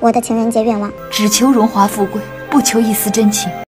我的情人节愿望， 只求荣华富贵，不求一丝真情。